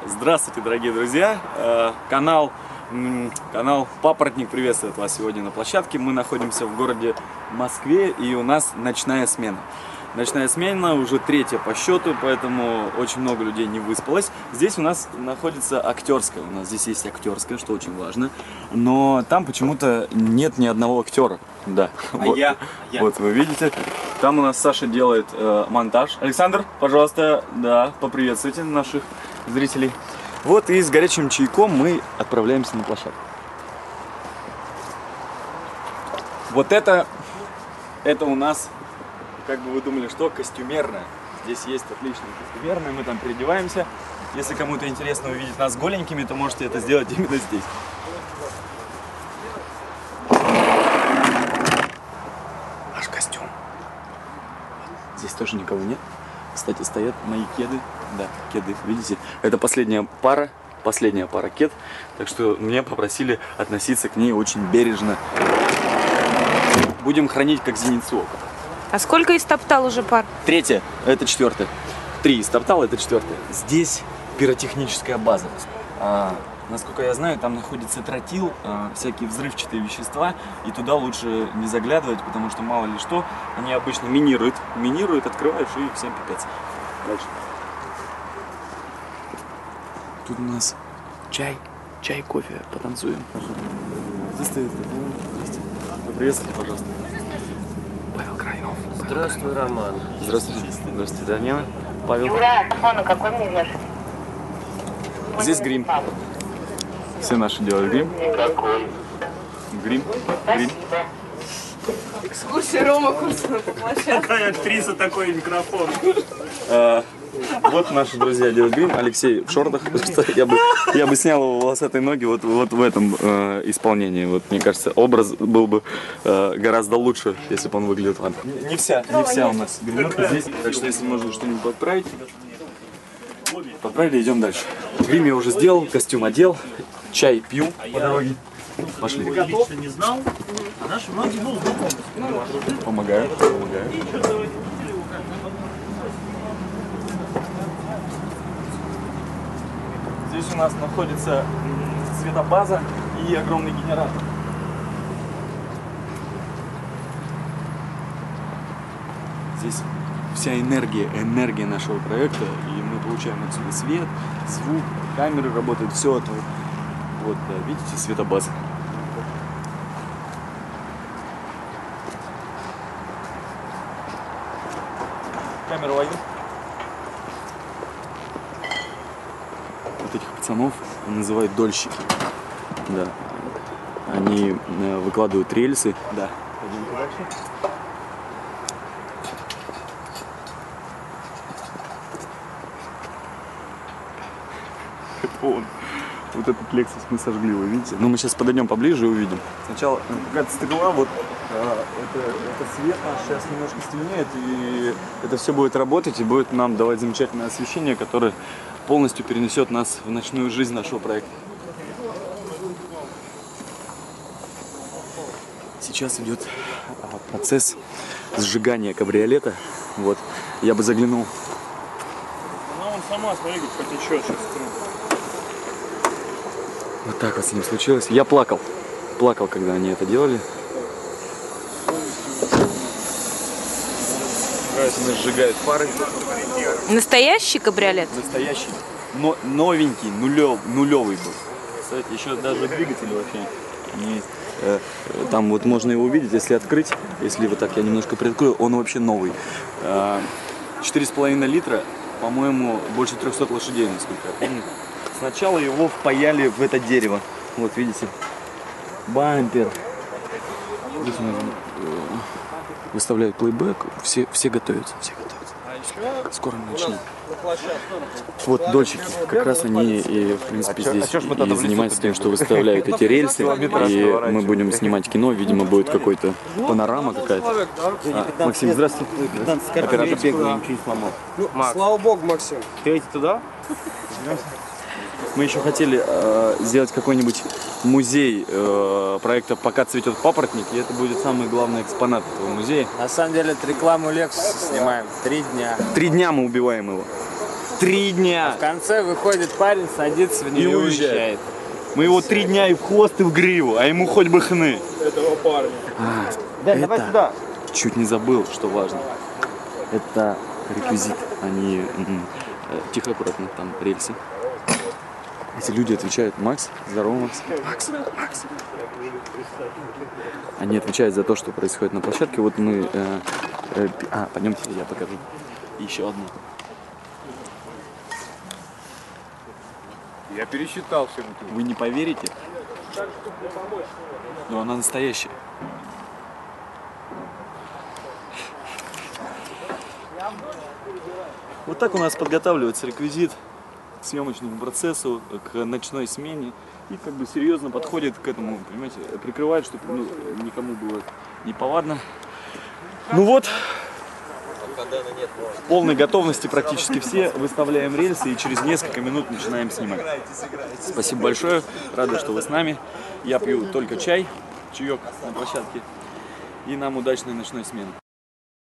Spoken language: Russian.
Здравствуйте, дорогие друзья! Канал Папоротник приветствует вас сегодня на площадке. Мы находимся в городе Москве, и у нас ночная смена. Ночная смена уже третья по счету, поэтому очень много людей не выспалось. Здесь у нас находится актерская. У нас здесь есть актерская, что очень важно. Но там почему-то нет ни одного актера. Да. Вот вы видите. Там у нас Саша делает монтаж. Александр, пожалуйста, да, поприветствуйте наших зрителей. Вот и с горячим чайком мы отправляемся на площадку. Вот это у нас, как бы вы думали, что костюмерная. Здесь есть отличная костюмерная, мы там переодеваемся. Если кому-то интересно увидеть нас голенькими, то можете это сделать именно здесь. Наш костюм. Здесь тоже никого нет. Кстати, стоят мои кеды. Да, кеды, видите? Это последняя пара кед. Так что меня попросили относиться к ней очень бережно. Будем хранить как зеницу ока. А сколько истоптал уже пар? Третья, это четвертая. 3 истоптал, это четвертая. Здесь пиротехническая база. Насколько я знаю, там находится тротил, всякие взрывчатые вещества, и туда лучше не заглядывать, потому что мало ли что, они обычно минируют, открываешь и всем пипец. Дальше. Тут у нас чай, кофе, потанцуем. Здравствуйте, пожалуйста. Павел Крайнов. Здравствуй, Роман. Здравствуйте, Данила. Павел. Юра, телефону какой мне вешать? Здесь грим. Все наши делают грим. Какой? Грим. Экскурсия Рома Курсова по площадке. Какая актриса, такой микрофон. Вот наши друзья делают грим. Алексей в шортах. Я бы снял его волосатые ноги вот в этом исполнении. Вот, мне кажется, образ был бы гораздо лучше, если бы он выглядел так. Не вся у нас гримерка здесь. Так что если можно что-нибудь подправить. Подправили, идем дальше. Грим я уже сделал, костюм одел, чай пью по дороге. Пошли. Ты лично не знал, а наши многие знакомы. Помогаю. Здесь у нас находится светобаза и огромный генератор. Здесь вся энергия нашего проекта, и мы получаем отсюда свет, звук, камеры работают, все это. Вот, да, видите, светобаза. Камера ловит. Вот этих пацанов называют дольщики. Да. Они выкладывают рельсы. Да. Пойдемте дальше. Это он. Вот этот Lexus мы сожгли, вы видите? Но мы сейчас подойдем поближе и увидим. Сначала какая-то стрела, вот это свет наш сейчас немножко стемнеет, и это все будет работать и будет нам давать замечательное освещение, которое полностью перенесет нас в ночную жизнь нашего проекта. Сейчас идет процесс сжигания кабриолета. Вот, я бы заглянул. Она вон сама, смотри, как потечет сейчас. Вот так вот с ним случилось. Я плакал, когда они это делали. Сжигают фары. Настоящий кабриолет? Настоящий, но новенький, нулевый был. Кстати, еще даже двигатель вообще не есть. Там вот можно его увидеть, если открыть. Если вот так я немножко приоткрою, он вообще новый. 4,5 литра, по-моему, больше 300 лошадей, насколько я помню. Сначала его впаяли в это дерево. Вот видите, бампер. Здесь у нас выставляют плейбэк, все готовятся. Скоро мы начнем. Вот дольщики, как раз они и, в принципе, здесь и занимаются тем, что выставляют эти рельсы, и мы будем снимать кино, видимо, будет какой-то панорама какая-то. Максим, здравствуйте. Оператор бегал, ничего не сломал. Слава богу, Максим. Ты туда? Мы еще хотели сделать какой-нибудь музей проекта «Пока цветет папоротник», и это будет самый главный экспонат этого музея. На самом деле, это рекламу Lexus снимаем 3 дня. 3 дня мы убиваем его. 3 дня. В конце выходит парень, садится в И нее и уезжает. уезжает. Мы его 3 дня и в хвост, и в гриву, а ему хоть бы хны. Этого парня. Давай сюда. Чуть не забыл, что важно. Это реквизит, они... Тихо, аккуратно, там рельсы. Эти люди отвечают: Макс, здорово, Макс. Макс. Они отвечают за то, что происходит на площадке. Вот мы... пойдемте, я покажу. Еще одну. Я пересчитал все. Вы не поверите, но она настоящая. Вот так у нас подготавливается реквизит к съемочному процессу, к ночной смене. И как бы серьезно подходит к этому, понимаете, прикрывает, чтобы никому было неповадно. Ну вот, в полной готовности практически все. Выставляем рельсы и через несколько минут начинаем снимать. Спасибо большое, рада, что вы с нами. Я пью только чай, чаек на площадке. И нам удачной ночной смены.